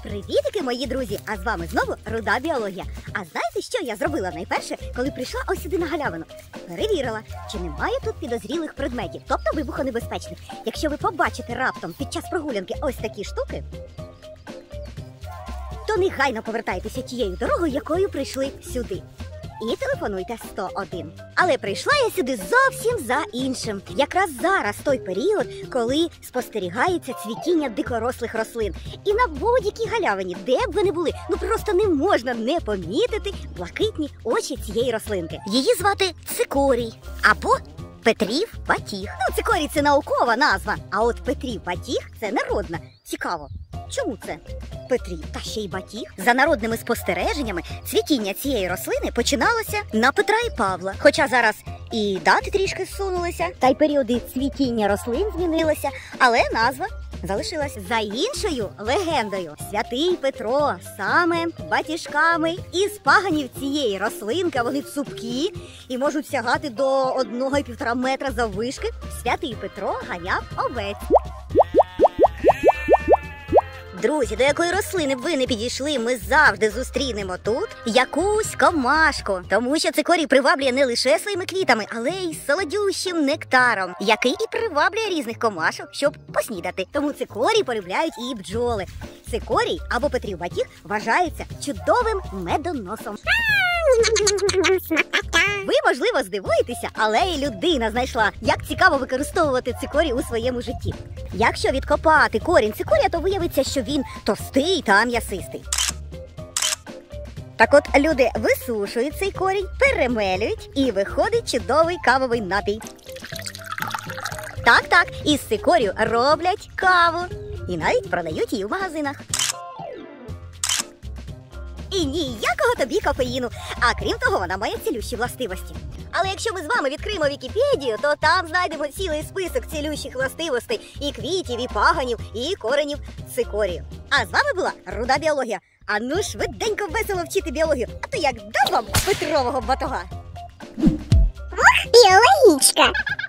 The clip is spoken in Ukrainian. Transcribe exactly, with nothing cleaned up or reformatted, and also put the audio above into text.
Привітики, мої друзі! А з вами знову Руда Біологія. А знаєте, що я зробила найперше, коли прийшла ось сюди на галявину? Перевірила, чи немає тут підозрілих предметів, тобто вибухонебезпечних. Якщо ви побачите раптом під час прогулянки ось такі штуки, то негайно повертайтеся тією дорогою, якою прийшли сюди. І телефонуйте сто один. Але прийшла я сюди зовсім за іншим. Якраз зараз той період, коли спостерігається цвітіння дикорослих рослин. І на будь-якій галявині, де б ви не були, ну просто не можна не помітити блакитні очі цієї рослинки. Її звати цикорій або Петрів батіг. Ну, цикорій – це наукова назва, а от Петрів батіг – це народна. Цікаво. Чому це Петрів та ще й батіг? За народними спостереженнями, цвітіння цієї рослини починалося на Петра і Павла. Хоча зараз і дати трішки зсунулися, та й періоди цвітіння рослин змінилися, але назва залишилась. За іншою легендою, святий Петро саме батіжками із паганів цієї рослинки, вони цупкі і можуть сягати до одного і півтора метра заввишки, святий Петро ганяв овець. Друзі, до якої рослини б ви не підійшли, ми завжди зустрінемо тут якусь комашку. Тому що цикорій приваблює не лише своїми квітами, але й солодющим нектаром, який і приваблює різних комашок, щоб поснідати. Тому цикорій полюбляють і бджоли. Цикорій або Петрів батіг вважається чудовим медоносом. Ви, можливо, здивуєтеся, але і людина знайшла, як цікаво використовувати цикорій у своєму житті. Якщо відкопати корінь цикорія, то виявиться, що він товстий та м'ясистий. Так от, люди висушують цей корінь, перемелюють і виходить чудовий кавовий напій. Так-так, із цикорію роблять каву і навіть продають її в магазинах. І ніякого тобі кофеїну, а крім того, вона має цілющі властивості. Але якщо ми з вами відкриємо Вікіпедію, то там знайдемо цілий список цілющих властивостей і квітів, і паганів, і коренів цикорію. А з вами була Руда Біологія. А ну швиденько весело вчити біологію, а то як дам вам Петрового батога. Біологічка!